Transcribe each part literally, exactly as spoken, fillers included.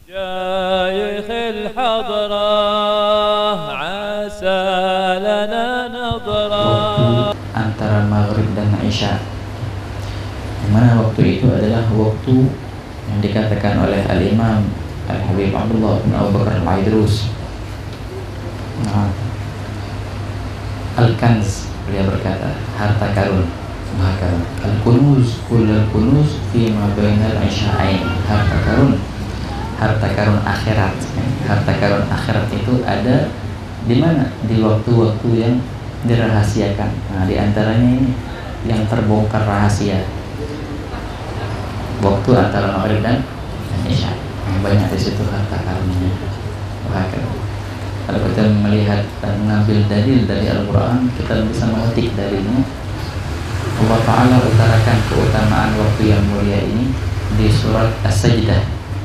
شيخ الحضرة عسى لنا نظرة. Antara maghrib dan isya, dimana waktu itu adalah waktu yang dikatakan oleh Al-Imam Al-Habib Abdullah bin Abu Bakar Al-Aidrus, nah, Al-Kanz, beliau berkata, harta karun, maka Al-Kunuz, kullal kunuz fima bainal isya'ain, harta karun, harta karun akhirat. Harta karun akhirat itu ada di mana? Di waktu-waktu yang dirahasiakan. Nah, di antaranya ini yang terbongkar rahasia, waktu antara maghrib dan isya. Nah, banyak di situ harta karunnya. Maka kalau kita melihat dan mengambil dalil dari Al-Quran, kita bisa memetik darinya. Allah Ta'ala utarakan keutamaan waktu yang mulia ini di surat As-Sajdah.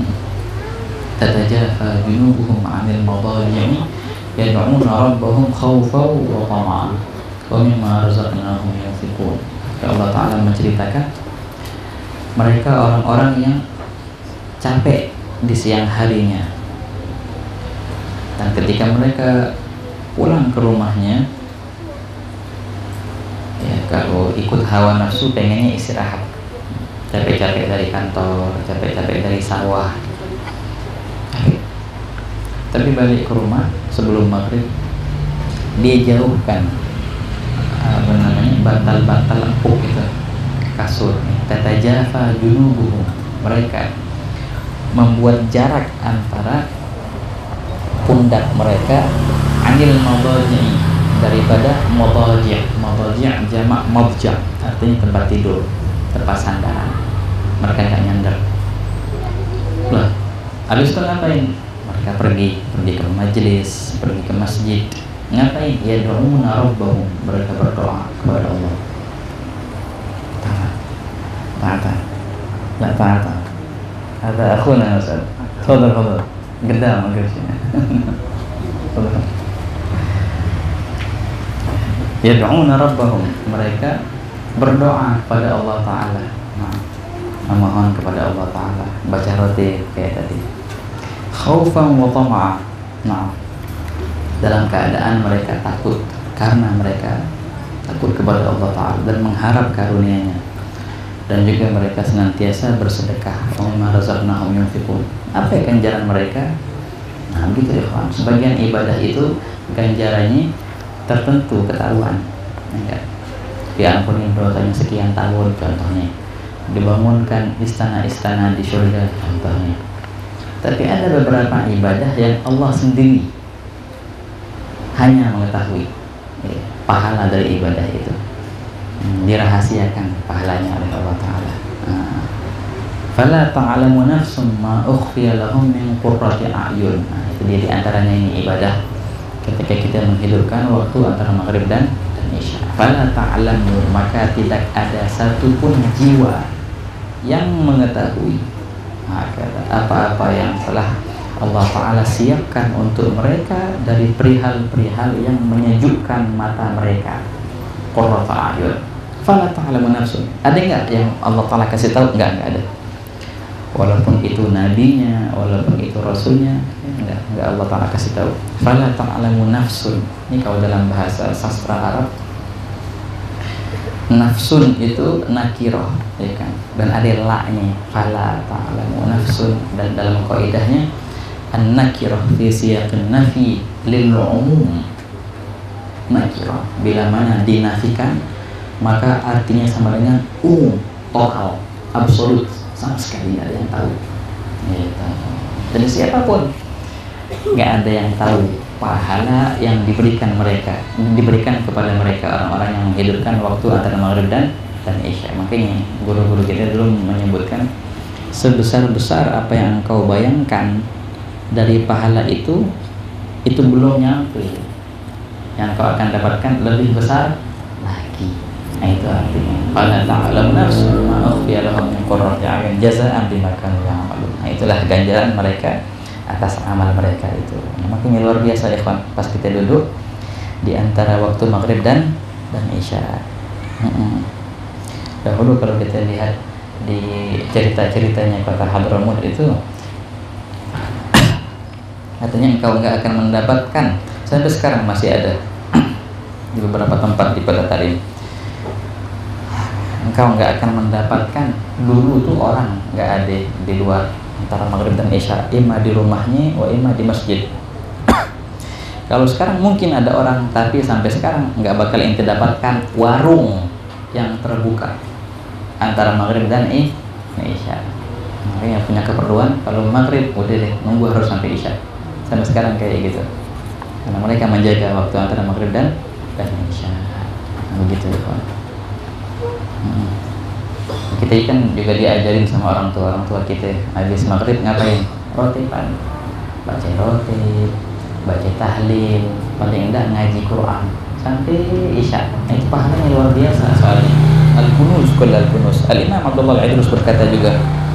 Tatajafa junubuhum 'anil madaji'i yad'una rabbahum khawfan wa tama'an wa mimma razaqnahum yunfiqun. Allah Ta'ala menceritakan mereka orang-orang yang capek di siang harinya, dan ketika mereka pulang ke rumahnya, ya kalau ikut hawa nafsu pengennya istirahat, capek-capek dari kantor, capek-capek dari sawah, tapi balik ke rumah sebelum maghrib dia jauhkan apa namanya bantal-bantal empuk itu, kasur. Tatajafa junubuhum, mereka membuat jarak antara pundak mereka, anil madaji', daripada madaji'. Madaji' jamak mabja', artinya tempat tidur, tempat sandaran. Mereka nggak nyandar. Lah, habis itu ngapain? Mereka pergi, pergi ke majelis, pergi ke masjid. Ngapain? Yad'una rabbahum, mereka berdoa kepada Allah. Taat, taat, nggak taat. Ada akhuna Ustaz. Tafadhal, tafadhal. Geda maksudnya. Tafadhal. Yad'una rabbahum, mereka berdoa kepada Allah Ta'ala. Nah, memohon kepada Allah Ta'ala, baca roti kayak tadi. Khaufan wa tama'a. Nah, dalam keadaan mereka takut, karena mereka takut kepada Allah Ta'ala dan mengharap karunia-Nya, dan juga mereka senantiasa bersedekah. Wa mimma razaqnahum yunfiqun. Apa ya ganjaran mereka? Nah, begitu ya kawan. Sebagian ibadah itu ganjarannya tertentu, ketahuan. Enggak. Diampuni dosanya sekian tahun contohnya. Dibangunkan istana-istana di surga contohnya. Tapi ada beberapa ibadah yang Allah sendiri hanya mengetahui ya, pahala dari ibadah itu, hmm, dirahasiakan pahalanya oleh Allah Ta'ala. Nah, fala ta'lamu nafsum ma ukhfiya lahum min qurrati a'yun. Nah, itu dia diantaranya ini ibadah ketika kita menghidupkan waktu antara maghrib dan, dan isya. Fala ta'lamu, maka tidak ada satupun jiwa yang mengetahui apa-apa yang telah Allah Ta'ala siapkan untuk mereka dari perihal-perihal yang menyejukkan mata mereka. Qurratu a'yun. Fala ta'lamu nafsun. Ada enggak yang Allah Ta'ala kasih tahu? Enggak, enggak ada. Walaupun itu nabinya, walaupun itu rasulnya, enggak, enggak Allah Ta'ala kasih tahu. Fala ta'lamu nafsun. Ini kalau dalam bahasa sastra Arab, nafsun itu nakirah, ya kan? Dan ada la-nya, fala ta'lamu nafsun. Dan dalam kaidahnya an-nakirah fi siyaqin nafi lil umum. Nakirah bila mana dinafikan maka artinya sama dengan umum, total, absolut, sama sekali tidak ada yang tahu. Gitu. Jadi siapapun nggak ada yang tahu pahala yang diberikan mereka, diberikan kepada mereka orang-orang yang menghidupkan waktu antara maghrib dan dan isya. Makanya guru-guru kita dulu menyebutkan sebesar-besar apa yang engkau bayangkan dari pahala itu, itu belum nyampe. Yang kau akan dapatkan lebih besar lagi. Nah, itu artinya fala ta'lamu nafsun ma ukhfiya lahum min qurrati a'yun jazaa'an bima kanu ya'malun. Nah, itulah ganjaran mereka atas amal mereka itu. Nah, makanya luar biasa ikhwan, pas kita duduk di antara waktu maghrib dan dan isya. Hmm. Dahulu kalau kita lihat di cerita-ceritanya kota Hadramut itu, Katanya engkau enggak akan mendapatkan, sampai sekarang masih ada di beberapa tempat di Kota Tarim, engkau enggak akan mendapatkan. Dulu tuh orang enggak ada di luar antara maghrib dan isya, ima di rumahnya, wa ima di masjid. Kalau sekarang mungkin ada orang, tapi sampai sekarang nggak bakal ente dapatkan warung yang terbuka antara maghrib dan isya. Makanya yang punya keperluan kalau maghrib udah deh nunggu harus sampai isya. Sampai sekarang kayak gitu, karena mereka menjaga waktu antara maghrib dan dan isya. Nah, begitu ya, Pak. Hmm. Kita kan juga diajarin sama orang tua orang tua kita, habis maghrib ngapain? Roti pan, baca roti, baca tahlil, paling enggak ngaji Quran sampai isya. Nah, itu pahalanya luar biasa soalnya. Al-Kunuz, kul al-Kunuz. Al-Imam Abdullah Al-Idrus berkata juga,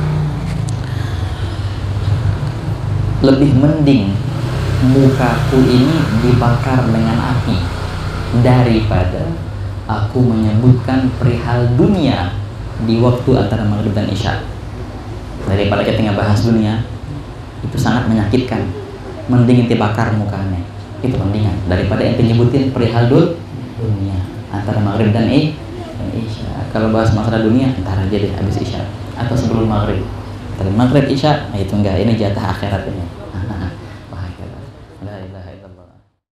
lebih mending mukaku ini dibakar dengan api daripada aku menyebutkan perihal dunia di waktu antara maghrib dan isya. Daripada kita ngebahas dunia, itu sangat menyakitkan. Mending ente bakar mukanya, itu mendingan daripada ente nyebutin perihal dunia antara maghrib dan isya. Kalau bahas masalah dunia, ntar aja deh habis isya atau sebelum maghrib. Antara maghrib isya, nah itu enggak, ini jatah akhirat ini.